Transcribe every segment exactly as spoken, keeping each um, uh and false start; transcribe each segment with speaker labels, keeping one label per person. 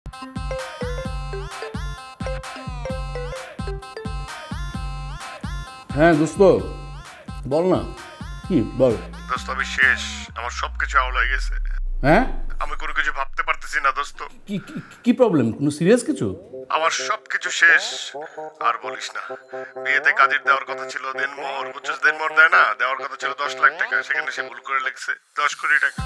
Speaker 1: হ্যাঁ দোস্ত বল না, কি বল।
Speaker 2: দোস্ত আমি শেষ, আমার সবকিছু আউল হয়ে গেছে।
Speaker 1: হ্যাঁ,
Speaker 2: আমি কোনো কিছু ভাবতে পারতেছি না দোস্ত।
Speaker 1: কি কি প্রবলেম? কোনো সিরিয়াস কিছু?
Speaker 2: আমার সবকিছু শেষ। আর বলিস না, বিয়েতে কাজের দেওয়ার কথা ছিল দেনমোহর, বুঝছিস দেনমোহর দেয় না, দেওয়ার কথা ছিল দশ লাখ টাকা, সেখানে সে ভুল করে লেগছে দশ কোটি টাকা।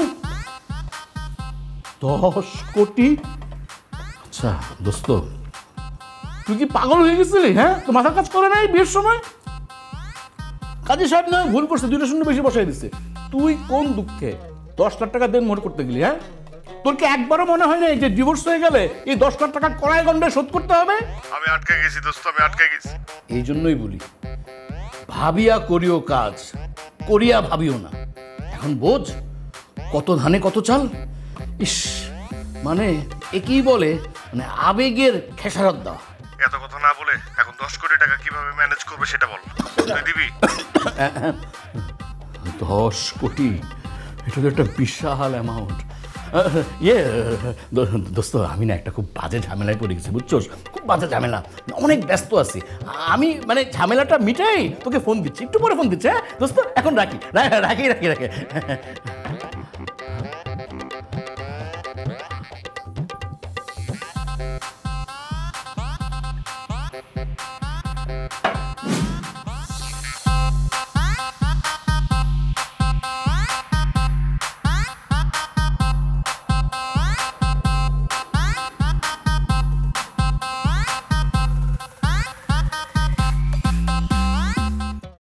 Speaker 1: দশ কোটি? আচ্ছা দোস্ত, তুই কি পাগল হয়ে গেছিলি? হ্যাঁ, তো মাথা কাজ করে নাই বিয়ের সময়? কাজী সাহেব না ভুল করছে, দুইটা শূন্য বেশি বসাই দিচ্ছে। তুই কোন দুঃখে দশ লাখ টাকা দেন মোহর করতে গেলি? হ্যাঁ, তোর কি একবারও মনে হয় না যে ডিভোর্স হয়ে গেলে এই দশ লাখ টাকা কড়াই গন্ডায় শোধ করতে হবে?
Speaker 2: আমি আটকে গেছি দোস্ত, আমি আটকে গেছি।
Speaker 1: এই জন্যই বলি, ভাবিয়া করিও কাজ, করিয়া ভাবিও না। এখন বোঝ, কত ধানে কত চাল। ইস, মানে একই বলে মানে আবেগের খেসারত দেওয়া।
Speaker 2: এত কথা না বলে এখন দশ কোটি টাকা কিভাবে ম্যানেজ করবে সেটা বল। তুই দিবি?
Speaker 1: দশ কোটি, এটা তো একটা বিশাল অ্যামাউন্ট। ইয়ে দোস্ত, আমি না একটা খুব বাজে ঝামেলায় পড়ে গেছি, বুঝছোস? খুব বাজে ঝামেলা, অনেক ব্যস্ত আছি আমি। মানে ঝামেলাটা মিটাই তোকে ফোন দিচ্ছি, একটু পরে ফোন দিচ্ছি। হ্যাঁ দোস্ত, এখন রাখি রাখি রাখি রাখি